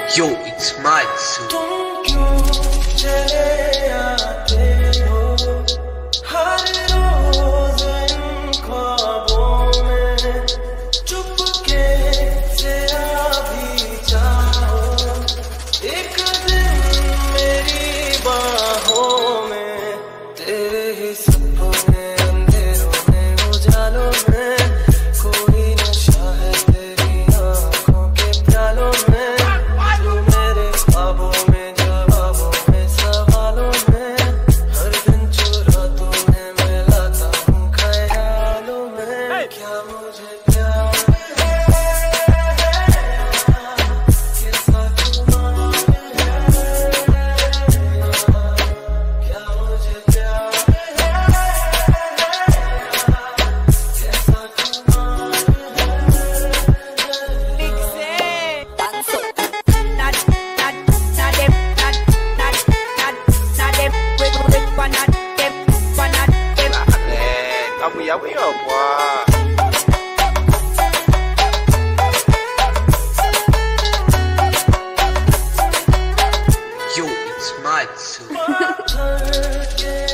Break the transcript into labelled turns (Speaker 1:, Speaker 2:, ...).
Speaker 1: Yo, it's Matsu.
Speaker 2: तुम क्यों चले आते हो हर रोज इन ख्वाबों में, चुपके से आ भी जाओ एक दिन मेरी बाहों में। तेरे ही सपने अंधेरों में उजालों में, कोई नशा है तेरी आंखों के प्यालों में।
Speaker 1: Yo, it's Matsu.